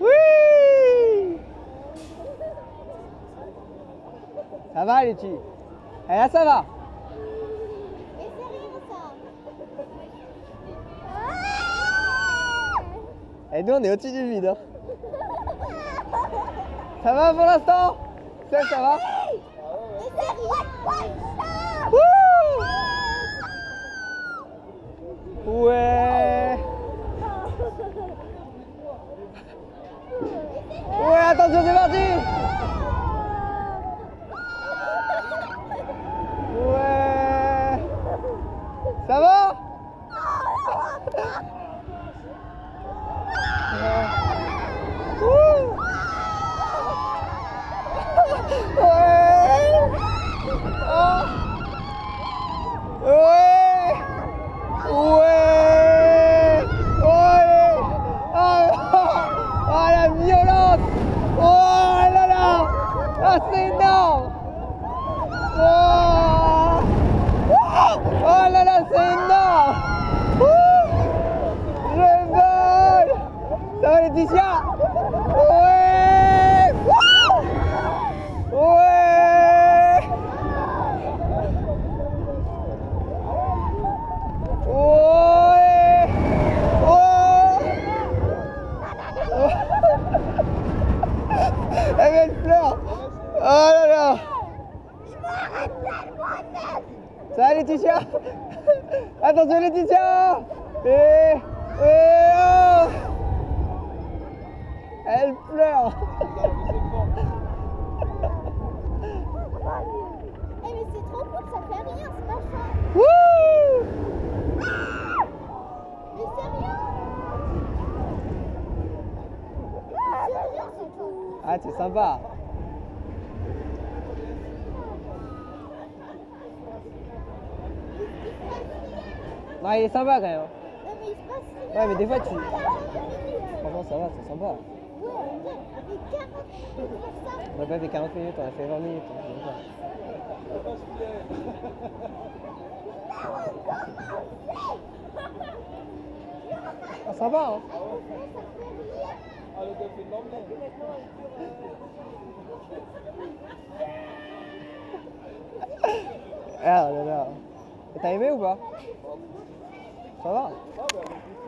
Oui. Ça va les filles? Et là ça va. Et c'est rien ça. Et nous on est au-dessus du vide. Hein. Ça va pour l'instant? Ça va? Et c'est rien. Ouais. Ouais, attention, c'est parti. Ouais. Ça va? C'est énorme! Oh, oh là là, c'est énorme! Je vole! Ça va Laetitia? Ouais! Ouais! Ouais! Oh! Elle pleure! Oh là là! Ça va Laetitia? Attention Laetitia! Oh! Elle pleure! Eh mais c'est trop cool, ça fait rien, c'est pas ça. Wouh! Mais c'est rien. C'est rien, c'est tout. Ah, c'est sympa! Non, il est sympa quand même. Non mais il se passe rien. Ouais, mais des fois tu. Ça va, Franchement, ça va, c'est sympa. ouais, ok. Avec 40 pour faire ça. On a pas fait 40 minutes, on a fait 20 minutes. Ah, sympa, hein? Ah là là. T'as aimé ou pas? Ça va?